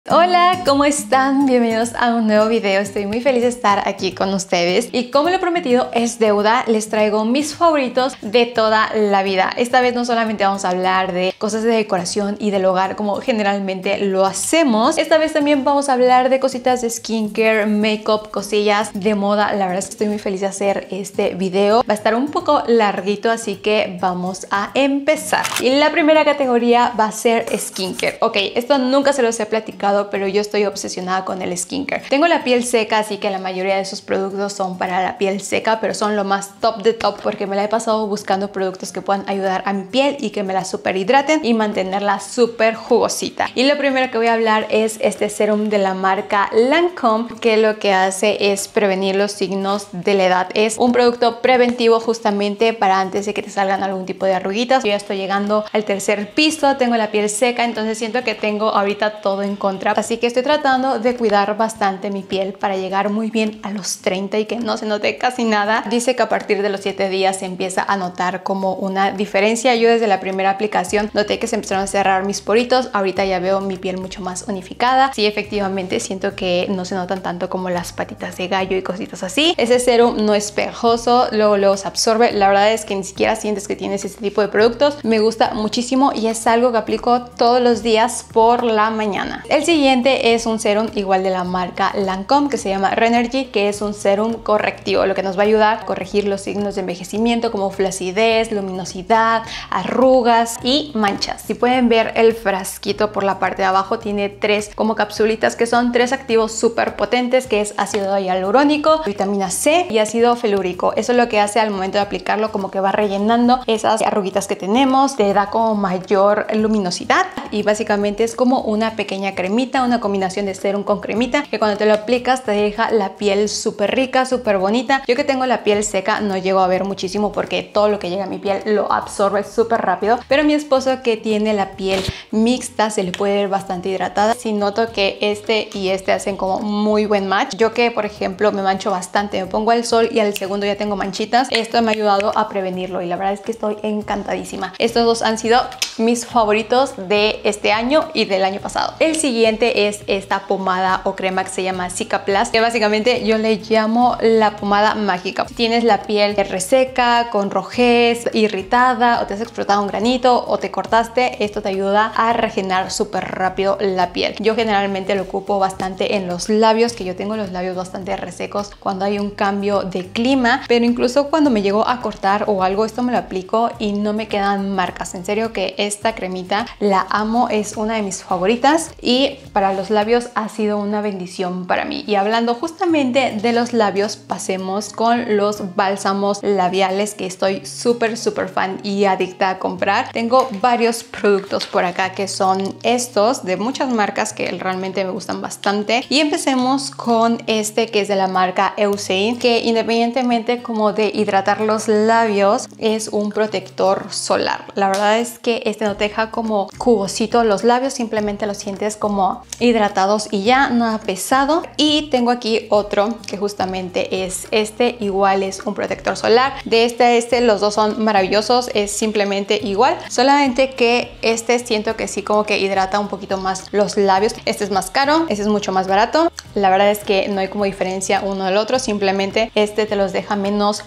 Hola, ¿cómo están? Bienvenidos a un nuevo video. Estoy muy feliz de estar aquí con ustedes y como lo prometido es deuda, les traigo mis favoritos de toda la vida. Esta vez no solamente vamos a hablar de cosas de decoración y del hogar como generalmente lo hacemos. Esta vez también vamos a hablar de cositas de skincare, makeup, cosillas de moda. La verdad es que estoy muy feliz de hacer este video. Va a estar un poco larguito, así que vamos a empezar. Y la primera categoría va a ser skincare. Ok, esto nunca se los he platicado, pero yo estoy obsesionada con el skincare. Tengo la piel seca, así que la mayoría de esos productos son para la piel seca, pero son lo más top de top porque me la he pasado buscando productos que puedan ayudar a mi piel y que me la super hidraten y mantenerla súper jugosita. Y lo primero que voy a hablar es este serum de la marca Lancome, que lo que hace es prevenir los signos de la edad. Es un producto preventivo justamente para antes de que te salgan algún tipo de arruguitas. Yo ya estoy llegando al tercer piso, tengo la piel seca, entonces siento que tengo ahorita todo en contra. Así que estoy tratando de cuidar bastante mi piel para llegar muy bien a los 30 y que no se note casi nada. Dice que a partir de los 7 días se empieza a notar como una diferencia. Yo desde la primera aplicación noté que se empezaron a cerrar mis poritos. Ahorita ya veo mi piel mucho más unificada. Sí, efectivamente siento que no se notan tanto como las patitas de gallo y cositas así. Ese serum no es pegajoso, luego se absorbe. La verdad es que ni siquiera sientes que tienes este tipo de productos. Me gusta muchísimo y es algo que aplico todos los días por la mañana. El siguiente es un serum igual de la marca Lancome que se llama Renergy, que es un serum correctivo, lo que nos va a ayudar a corregir los signos de envejecimiento como flacidez, luminosidad, arrugas y manchas. Si pueden ver el frasquito por la parte de abajo, tiene 3 como capsulitas que son 3 activos súper potentes, que es ácido hialurónico, vitamina C y ácido felúrico. Eso es lo que hace al momento de aplicarlo, como que va rellenando esas arruguitas que tenemos, te da como mayor luminosidad y básicamente es como una pequeña cremita, una combinación de serum con cremita que cuando te lo aplicas te deja la piel súper rica, súper bonita. Yo que tengo la piel seca no llego a ver muchísimo porque todo lo que llega a mi piel lo absorbe súper rápido, pero mi esposo que tiene la piel mixta se le puede ver bastante hidratada. Sí noto que este y este hacen como muy buen match. Yo que por ejemplo me mancho bastante, me pongo al sol y al segundo ya tengo manchitas, esto me ha ayudado a prevenirlo y la verdad es que estoy encantadísima. Estos dos han sido mis favoritos de este año y del año pasado. El siguiente es esta pomada o crema que se llama Cicaplast, que básicamente yo le llamo la pomada mágica. Si tienes la piel reseca, con rojez, irritada o te has explotado un granito o te cortaste, esto te ayuda a regenerar súper rápido la piel. Yo generalmente lo ocupo bastante en los labios, que yo tengo los labios bastante resecos cuando hay un cambio de clima, pero incluso cuando me llego a cortar o algo, esto me lo aplico y no me quedan marcas. En serio que esta cremita la amo, es una de mis favoritas y para los labios ha sido una bendición para mí. Y hablando justamente de los labios, pasemos con los bálsamos labiales que estoy súper fan y adicta a comprar. Tengo varios productos por acá que son estos de muchas marcas que realmente me gustan bastante y empecemos con este que es de la marca Eucerin, que independientemente como de hidratar los labios es un protector solar. La verdad es que este no te deja como jugosito los labios, simplemente los sientes como hidratados y ya, nada pesado. Y tengo aquí otro que justamente es este, igual es un protector solar. De este a este los dos son maravillosos, es simplemente igual, solamente que este siento que sí como que hidrata un poquito más los labios. Este es más caro, este es mucho más barato. La verdad es que no hay como diferencia uno del otro, simplemente este te los deja menos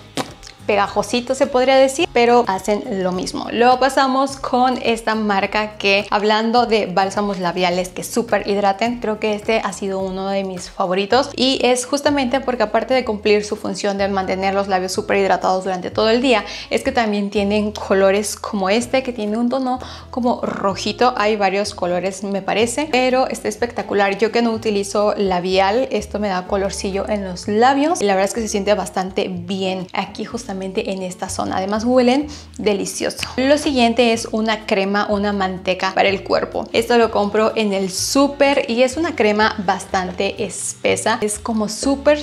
pegajosito se podría decir, pero hacen lo mismo. Luego pasamos con esta marca que, hablando de bálsamos labiales que súper hidraten, creo que este ha sido uno de mis favoritos y es justamente porque aparte de cumplir su función de mantener los labios súper hidratados durante todo el día, es que también tienen colores como este que tiene un tono como rojito. Hay varios colores me parece, pero está espectacular. Yo que no utilizo labial, esto me da colorcillo en los labios y la verdad es que se siente bastante bien aquí justamente en esta zona. Además huelen delicioso. Lo siguiente es una crema, una manteca para el cuerpo. Esto lo compro en el súper y es una crema bastante espesa. Es como súper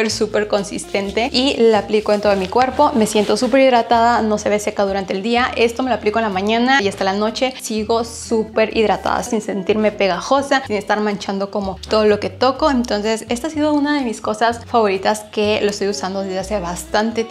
consistente y la aplico en todo mi cuerpo. Me siento súper hidratada, no se ve seca durante el día. Esto me lo aplico en la mañana y hasta la noche sigo súper hidratada sin sentirme pegajosa, sin estar manchando como todo lo que toco. Entonces esta ha sido una de mis cosas favoritas que lo estoy usando desde hace bastante tiempo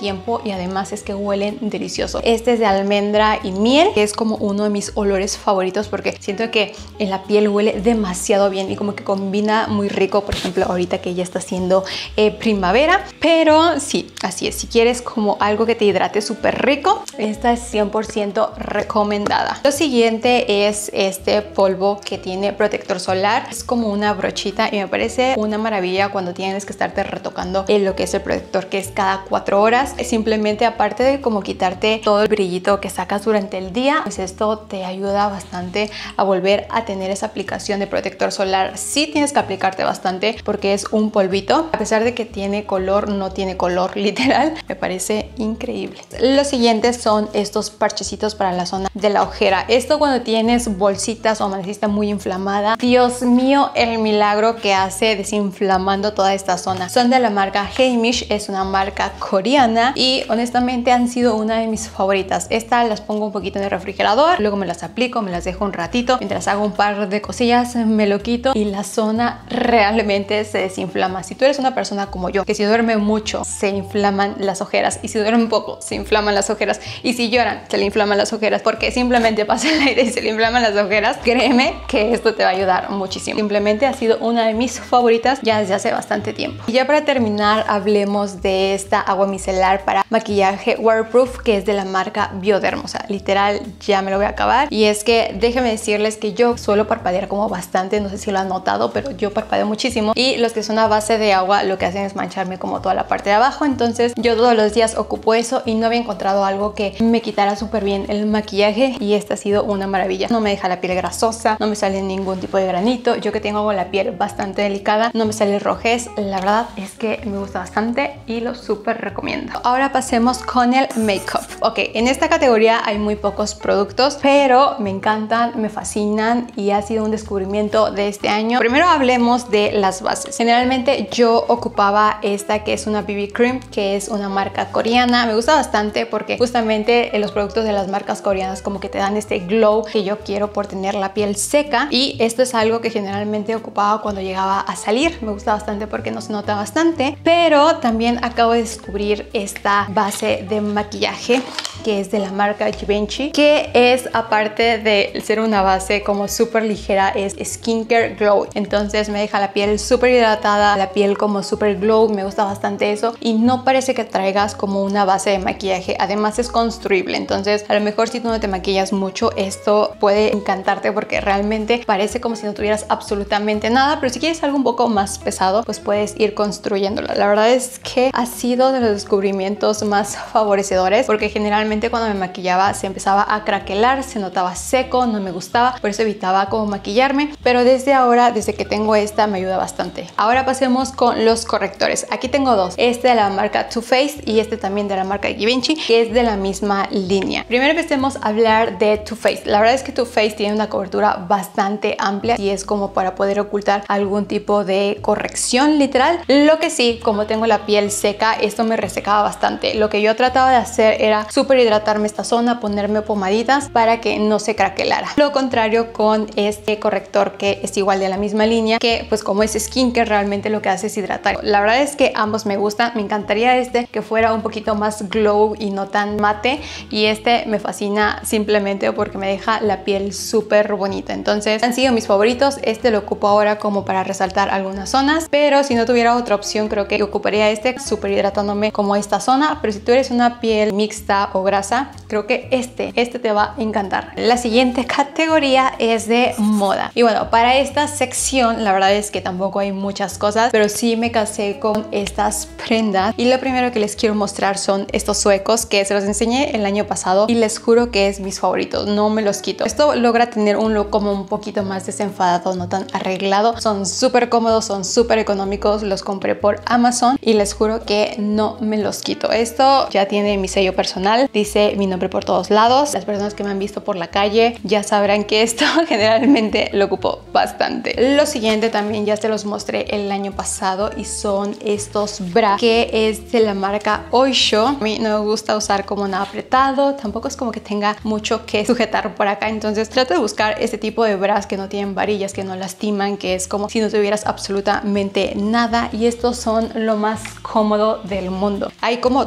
y además es que huelen delicioso. Este es de almendra y miel, que es como uno de mis olores favoritos porque siento que en la piel huele demasiado bien y como que combina muy rico, por ejemplo ahorita que ya está haciendo primavera. Pero sí, así es, si quieres como algo que te hidrate súper rico, esta es 100% recomendada. Lo siguiente es este polvo que tiene protector solar, es como una brochita y me parece una maravilla cuando tienes que estarte retocando en lo que es el protector, que es cada 4 horas. Simplemente, aparte de como quitarte todo el brillito que sacas durante el día, pues esto te ayuda bastante a volver a tener esa aplicación de protector solar. Sí tienes que aplicarte bastante porque es un polvito, a pesar de que tiene color, no tiene color literal. Me parece increíble. Los siguientes son estos parchecitos para la zona de la ojera. Esto cuando tienes bolsitas o amaneciste muy inflamada, Dios mío, el milagro que hace desinflamando toda esta zona. Son de la marca Heimish, es una marca coreana y honestamente han sido una de mis favoritas. Estas las pongo un poquito en el refrigerador, luego me las aplico, me las dejo un ratito, mientras hago un par de cosillas me lo quito y la zona realmente se desinflama. Si tú eres una persona como yo, que si duerme mucho se inflaman las ojeras y si duerme poco se inflaman las ojeras y si lloran se le inflaman las ojeras porque simplemente pasa el aire y se le inflaman las ojeras, créeme que esto te va a ayudar muchísimo. Simplemente ha sido una de mis favoritas ya desde hace bastante tiempo. Y ya para terminar hablemos de esta agua micelar para maquillaje waterproof que es de la marca Bioderm. O sea, literal ya me lo voy a acabar y es que déjenme decirles que yo suelo parpadear como bastante, no sé si lo han notado, pero yo parpadeo muchísimo y los que son a base de agua lo que hacen es mancharme como toda la parte de abajo. Entonces yo todos los días ocupo eso y no había encontrado algo que me quitara súper bien el maquillaje y esta ha sido una maravilla. No me deja la piel grasosa, no me sale ningún tipo de granito. Yo que tengo la piel bastante delicada, no me sale rojez. La verdad es que me gusta bastante y lo súper recomiendo. Ahora pasemos con el make-up. Ok, en esta categoría hay muy pocos productos, pero me encantan, me fascinan y ha sido un descubrimiento de este año. Primero hablemos de las bases. Generalmente yo ocupaba esta que es una BB Cream, que es una marca coreana. Me gusta bastante porque justamente los productos de las marcas coreanas como que te dan este glow que yo quiero por tener la piel seca y esto es algo que generalmente ocupaba cuando llegaba a salir. Me gusta bastante porque no se nota bastante, pero también acabo de descubrir esta base de maquillaje que es de la marca Givenchy, que es, aparte de ser una base como súper ligera, es skincare glow. Entonces me deja la piel súper hidratada, la piel como súper glow. Me gusta bastante eso y no parece que traigas como una base de maquillaje. Además es construible, entonces a lo mejor si tú no te maquillas mucho esto puede encantarte porque realmente parece como si no tuvieras absolutamente nada, pero si quieres algo un poco más pesado pues puedes ir construyéndolo. La verdad es que ha sido de los descubrimientos más favorecedores porque generalmente cuando me maquillaba se empezaba a craquelar, se notaba seco, no me gustaba, por eso evitaba como maquillarme, pero desde ahora, desde que tengo esta, me ayuda bastante. Ahora pasemos con los correctores. Aquí tengo dos, este de la marca Too Faced y este también de la marca Givenchy, que es de la misma línea. Primero empecemos a hablar de Too Faced. La verdad es que Too Faced tiene una cobertura bastante amplia y es como para poder ocultar algún tipo de corrección literal. Lo que sí, como tengo la piel seca, esto me resecaba bastante. Lo que yo trataba de hacer era súper hidratarme esta zona, ponerme pomaditas para que no se craquelara. Lo contrario con este corrector que es igual de la misma línea, que pues como es skincare realmente lo que hace es hidratar. La verdad es que ambos me gustan. Me encantaría este que fuera un poquito más glow y no tan mate, y este me fascina simplemente porque me deja la piel súper bonita. Entonces han sido mis favoritos. Este lo ocupo ahora como para resaltar algunas zonas, pero si no tuviera otra opción creo que ocuparía este súper hidratándome como esta zona. Pero si tú eres una piel mixta o grasa, creo que este te va a encantar. La siguiente categoría es de moda y bueno, para esta sección la verdad es que tampoco hay muchas cosas, pero sí me casé con estas prendas y lo primero que les quiero mostrar son estos suecos que se los enseñé el año pasado y les juro que es mis favoritos, no me los quito. Esto logra tener un look como un poquito más desenfadado, no tan arreglado. Son súper cómodos, son súper económicos, los compré por Amazon y les juro que no me los quito. Esto ya tiene mi sello personal, dice mi nombre por todos lados. Las personas que me han visto por la calle ya sabrán que esto generalmente lo ocupo bastante. Lo siguiente también ya se los mostré el año pasado y son estos bra que es de la marca Oysho. A mí no me gusta usar como nada apretado, tampoco es como que tenga mucho que sujetar por acá, entonces trato de buscar este tipo de bras que no tienen varillas, que no lastiman, que es como si no tuvieras absolutamente nada, y estos son lo más cómodo del mundo. Hay como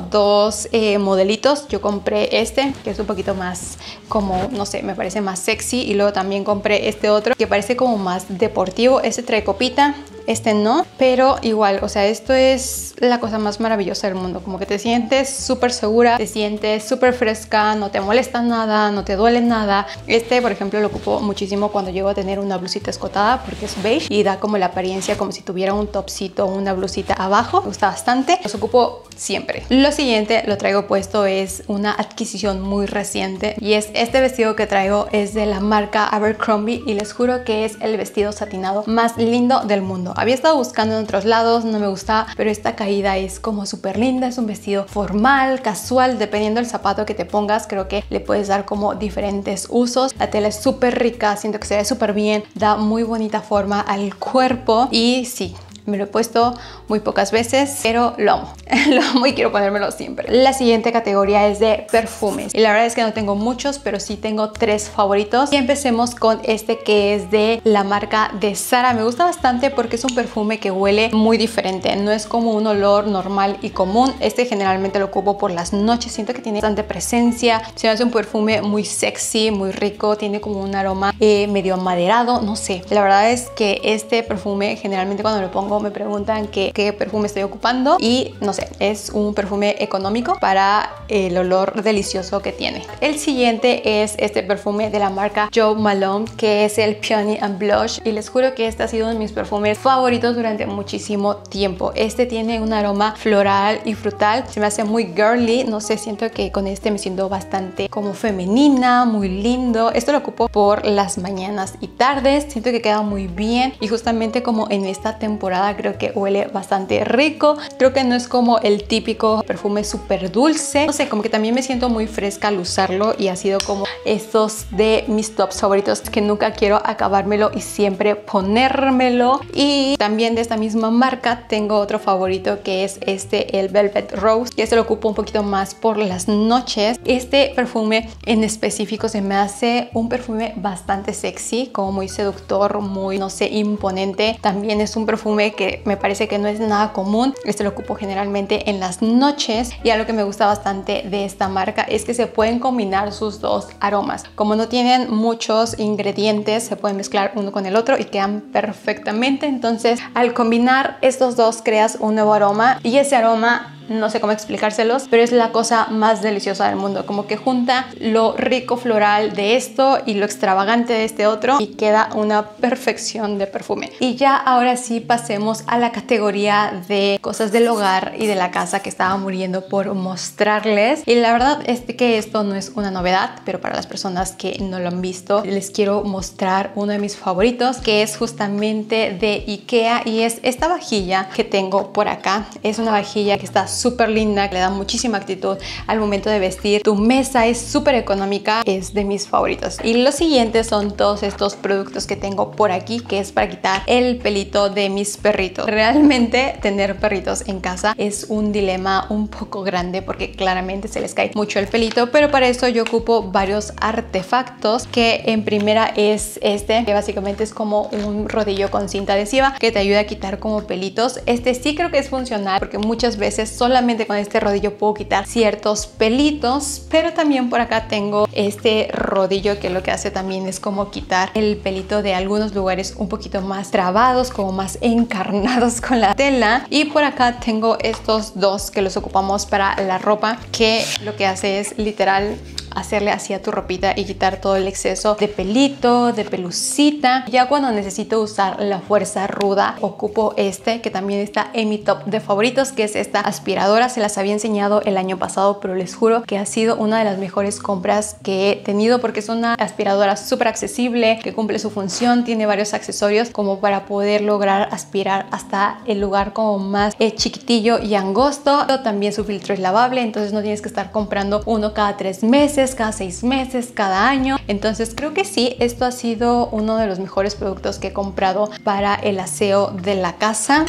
dos modelitos. Yo compré este, que es un poquito más como, no sé, me parece más sexy. Y luego también compré este otro, que parece como más deportivo. Este trae copita, este no, pero igual, o sea, esto es la cosa más maravillosa del mundo. Como que te sientes súper segura, te sientes súper fresca, no te molesta nada, no te duele nada. Este, por ejemplo, lo ocupo muchísimo cuando llego a tener una blusita escotada, porque es beige y da como la apariencia como si tuviera un topcito o una blusita abajo. Me gusta bastante, los ocupo siempre. Lo siguiente lo traigo puesto, es una adquisición muy reciente y es este vestido que traigo. Es de la marca Abercrombie y les juro que es el vestido satinado más lindo del mundo. Había estado buscando en otros lados, no me gustaba, pero esta caída es como súper linda. Es un vestido formal, casual, dependiendo del zapato que te pongas. Creo que le puedes dar como diferentes usos. La tela es súper rica, siento que se ve súper bien, da muy bonita forma al cuerpo y sí, me lo he puesto muy pocas veces, pero lo amo. Lo amo y quiero ponérmelo siempre. La siguiente categoría es de perfumes. Y la verdad es que no tengo muchos, pero sí tengo 3 favoritos. Y empecemos con este que es de la marca de Zara. Me gusta bastante porque es un perfume que huele muy diferente. No es como un olor normal y común. Este generalmente lo ocupo por las noches. Siento que tiene bastante presencia. Se me hace un perfume muy sexy, muy rico. Tiene como un aroma medio amaderado. No sé. La verdad es que este perfume generalmente cuando lo pongo me preguntan qué perfume estoy ocupando y no sé, es un perfume económico para el olor delicioso que tiene. El siguiente es este perfume de la marca Jo Malone, que es el Peony and Blush, y les juro que este ha sido uno de mis perfumes favoritos durante muchísimo tiempo. Este tiene un aroma floral y frutal, se me hace muy girly, no sé, siento que con este me siento bastante como femenina, muy lindo. Esto lo ocupo por las mañanas y tardes, siento que queda muy bien y justamente como en esta temporada creo que huele bastante rico. Creo que no es como el típico perfume súper dulce, no sé, como que también me siento muy fresca al usarlo y ha sido como estos de mis tops favoritos que nunca quiero acabármelo y siempre ponérmelo. Y también de esta misma marca tengo otro favorito que es este, el Velvet Rose, que este lo ocupo un poquito más por las noches. Este perfume en específico se me hace un perfume bastante sexy, como muy seductor, muy, no sé, imponente. También es un perfume que me parece que no es nada común. Este lo ocupo generalmente en las noches y algo que me gusta bastante de esta marca es que se pueden combinar sus dos aromas. Como no tienen muchos ingredientes, se pueden mezclar uno con el otro y quedan perfectamente. Entonces, al combinar estos dos creas un nuevo aroma y ese aroma no sé cómo explicárselos, pero es la cosa más deliciosa del mundo. Como que junta lo rico floral de esto y lo extravagante de este otro y queda una perfección de perfume. Y ya ahora sí pasemos a la categoría de cosas del hogar y de la casa que estaba muriendo por mostrarles. Y la verdad es que esto no es una novedad, pero para las personas que no lo han visto, les quiero mostrar uno de mis favoritos, que es justamente de IKEA y es esta vajilla que tengo por acá. Es una vajilla que está súper linda, que le da muchísima actitud al momento de vestir. Tu mesa es súper económica, es de mis favoritos. Y los siguientes son todos estos productos que tengo por aquí, que es para quitar el pelito de mis perritos. Realmente tener perritos en casa es un dilema un poco grande porque claramente se les cae mucho el pelito, pero para eso yo ocupo varios artefactos, que en primera es este, que básicamente es como un rodillo con cinta adhesiva que te ayuda a quitar como pelitos. Este sí creo que es funcional porque muchas veces solamente con este rodillo puedo quitar ciertos pelitos, pero también por acá tengo este rodillo que lo que hace también es como quitar el pelito de algunos lugares un poquito más trabados, como más encarnados con la tela. Y por acá tengo estos dos que los ocupamos para la ropa, que lo que hace es literal hacerle así a tu ropita y quitar todo el exceso de pelito, de pelucita. Ya cuando necesito usar la fuerza ruda, ocupo este, que también está en mi top de favoritos, que es esta aspiradora. Se las había enseñado el año pasado, pero les juro que ha sido una de las mejores compras que he tenido porque es una aspiradora súper accesible, que cumple su función, tiene varios accesorios como para poder lograr aspirar hasta el lugar como más chiquitillo y angosto. Pero también su filtro es lavable, entonces no tienes que estar comprando uno cada 3 meses, cada 6 meses, cada año. Entonces creo que sí, esto ha sido uno de los mejores productos que he comprado para el aseo de la casa.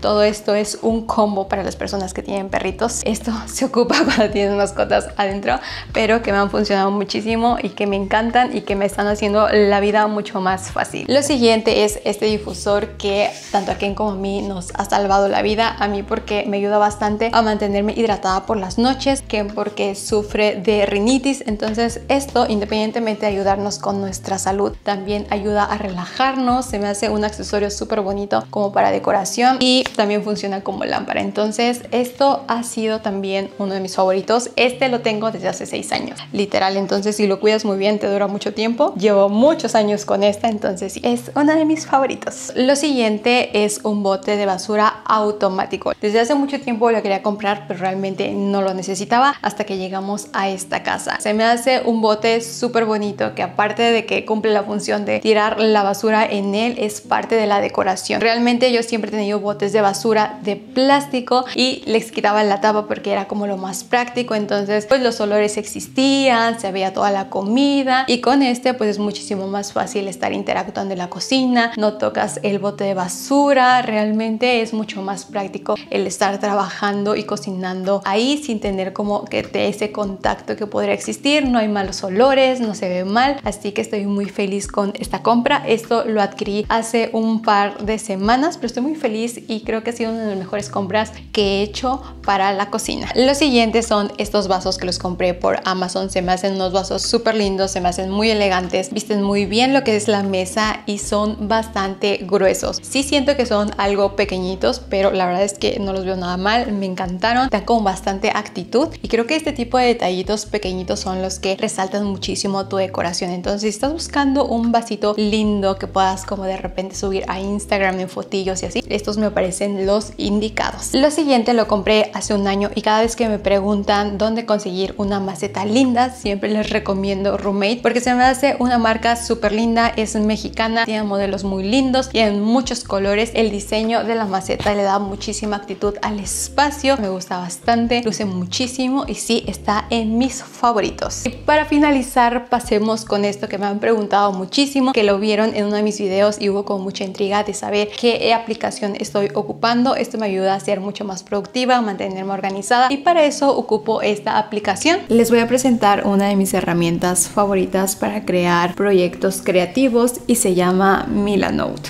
Todo esto es un combo para las personas que tienen perritos. Esto se ocupa cuando tienen mascotas adentro, pero que me han funcionado muchísimo y que me encantan y que me están haciendo la vida mucho más fácil. Lo siguiente es este difusor que tanto a Ken como a mí nos ha salvado la vida. A mí porque me ayuda bastante a mantenerme hidratada por las noches, Ken porque sufre de rinitis. Entonces esto, independientemente de ayudarnos con nuestra salud, también ayuda a relajarnos. Se me hace un accesorio súper bonito como para decoración y también funciona como lámpara. Entonces esto ha sido también uno de mis favoritos. Este lo tengo desde hace 6 años, literal. Entonces si lo cuidas muy bien te dura mucho tiempo. Llevo muchos años con esta, entonces es uno de mis favoritos. Lo siguiente es un bote de basura automático. Desde hace mucho tiempo lo quería comprar, pero realmente no lo necesitaba hasta que llegamos a esta casa. Se me hace un bote súper bonito que, aparte de que cumple la función de tirar la basura en él, es parte de la decoración. Realmente yo siempre he tenido botes de basura de plástico y les quitaba la tapa porque era como lo más práctico. Entonces pues los olores existían, se veía toda la comida, y con este pues es muchísimo más fácil estar interactuando en la cocina. No tocas el bote de basura, realmente es mucho más práctico el estar trabajando y cocinando ahí sin tener como que ese contacto que podría existir. No hay malos olores, no se ve mal, así que estoy muy feliz con esta compra. Esto lo adquirí hace un par de semanas, pero estoy muy feliz y creo que ha sido una de las mejores compras que he hecho para la cocina. Los siguientes son estos vasos que los compré por Amazon. Se me hacen unos vasos súper lindos, se me hacen muy elegantes, visten muy bien lo que es la mesa y son bastante gruesos. Sí siento que son algo pequeñitos, pero la verdad es que no los veo nada mal, me encantaron, dan con bastante actitud y creo que este tipo de detallitos pequeñitos son los que resaltan muchísimo tu decoración. Entonces si estás buscando un vasito lindo que puedas como de repente subir a Instagram en fotillos y así, estos me parecen los indicados. Lo siguiente lo compré hace un año y cada vez que me preguntan dónde conseguir una maceta linda, siempre les recomiendo Roommate porque se me hace una marca súper linda, es mexicana, tiene modelos muy lindos, tienen muchos colores, el diseño de la maceta le da muchísima actitud al espacio, me gusta bastante, luce muchísimo y sí, está en mis favoritos. Y para finalizar, pasemos con esto que me han preguntado muchísimo, que lo vieron en uno de mis videos y hubo como mucha intriga de saber qué aplicación estoy ocupando. Esto me ayuda a ser mucho más productiva, a mantenerme organizada y para eso ocupo esta aplicación. Les voy a presentar una de mis herramientas favoritas para crear proyectos creativos y se llama Milanote.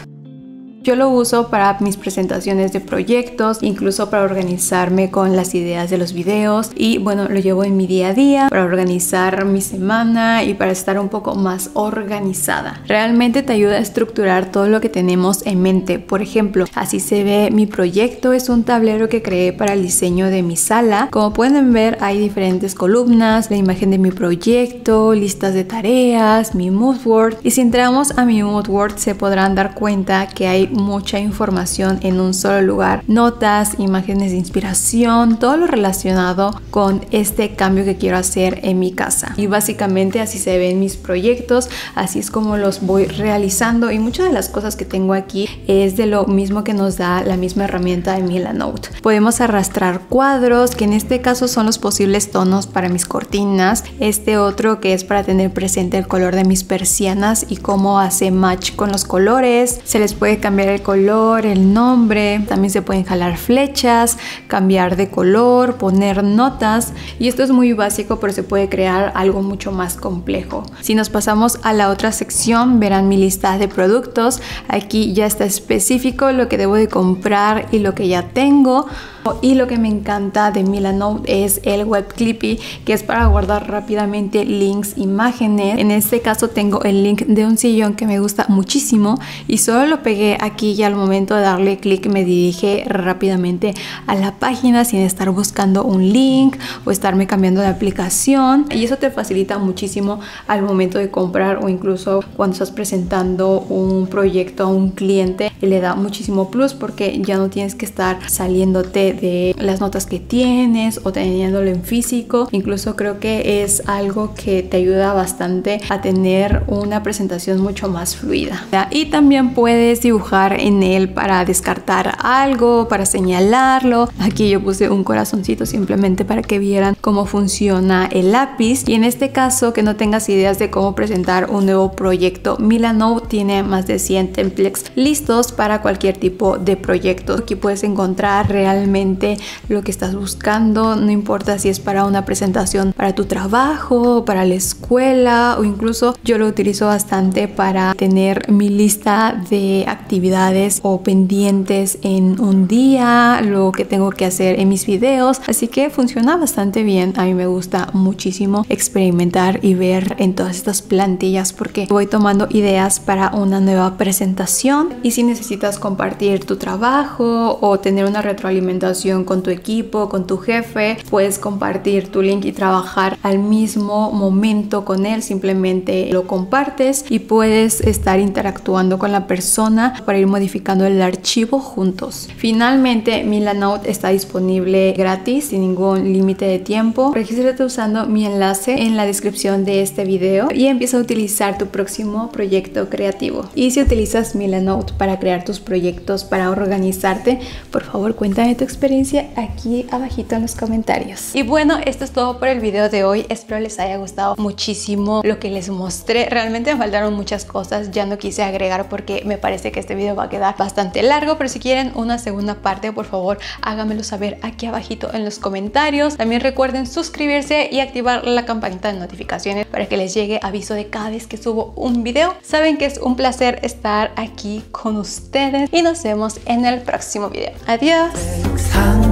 Yo lo uso para mis presentaciones de proyectos, incluso para organizarme con las ideas de los videos y bueno, lo llevo en mi día a día para organizar mi semana y para estar un poco más organizada. Realmente te ayuda a estructurar todo lo que tenemos en mente. Por ejemplo, así se ve mi proyecto, es un tablero que creé para el diseño de mi sala. Como pueden ver, hay diferentes columnas, la imagen de mi proyecto, listas de tareas, mi mood board, y si entramos a mi mood board se podrán dar cuenta que hay mucha información en un solo lugar, notas, imágenes de inspiración, todo lo relacionado con este cambio que quiero hacer en mi casa. Y básicamente así se ven mis proyectos, así es como los voy realizando y muchas de las cosas que tengo aquí es de lo mismo que nos da la misma herramienta de Milanote. Podemos arrastrar cuadros, que en este caso son los posibles tonos para mis cortinas, este otro que es para tener presente el color de mis persianas y cómo hace match con los colores. Se les puede cambiar el color, el nombre, también se pueden jalar flechas, cambiar de color, poner notas y esto es muy básico, pero se puede crear algo mucho más complejo. Si nos pasamos a la otra sección verán mi lista de productos. Aquí ya está específico lo que debo de comprar y lo que ya tengo. Y lo que me encanta de Milanote es el Web Clippy, que es para guardar rápidamente links, imágenes. En este caso tengo el link de un sillón que me gusta muchísimo y solo lo pegué aquí y al momento de darle clic me dirige rápidamente a la página sin estar buscando un link o estarme cambiando de aplicación, y eso te facilita muchísimo al momento de comprar o incluso cuando estás presentando un proyecto a un cliente. Le da muchísimo plus porque ya no tienes que estar saliéndote de las notas que tienes o teniéndolo en físico. Incluso creo que es algo que te ayuda bastante a tener una presentación mucho más fluida. Y también puedes dibujar en él para descartar algo, para señalarlo. Aquí yo puse un corazoncito simplemente para que vieran cómo funciona el lápiz. Y en este caso, que no tengas ideas de cómo presentar un nuevo proyecto, Milanote tiene más de 100 templates listos para cualquier tipo de proyecto. Aquí puedes encontrar realmente lo que estás buscando, no importa si es para una presentación para tu trabajo, para la escuela, o incluso yo lo utilizo bastante para tener mi lista de actividades o pendientes en un día, lo que tengo que hacer en mis videos. Así que funciona bastante bien. A mí me gusta muchísimo experimentar y ver en todas estas plantillas porque voy tomando ideas para una nueva presentación. Y si necesitas compartir tu trabajo o tener una retroalimentación con tu equipo, con tu jefe, puedes compartir tu link y trabajar al mismo momento con él. Simplemente lo compartes y puedes estar interactuando con la persona para ir modificando el archivo juntos. Finalmente, Milanote está disponible gratis, sin ningún límite de tiempo. Regístrate usando mi enlace en la descripción de este video y empieza a utilizar tu próximo proyecto creativo. Y si utilizas Milanote para crear tus proyectos, para organizarte, por favor cuéntame tu experiencia aquí abajito en los comentarios. Y bueno, esto es todo por el video de hoy. Espero les haya gustado muchísimo lo que les mostré. Realmente me faltaron muchas cosas, ya no quise agregar porque me parece que este video va a quedar bastante largo, pero si quieren una segunda parte, por favor háganmelo saber aquí abajito en los comentarios. También recuerden suscribirse y activar la campanita de notificaciones para que les llegue aviso de cada vez que subo un video. Saben que es un placer estar aquí con ustedes y nos vemos en el próximo video. Adiós.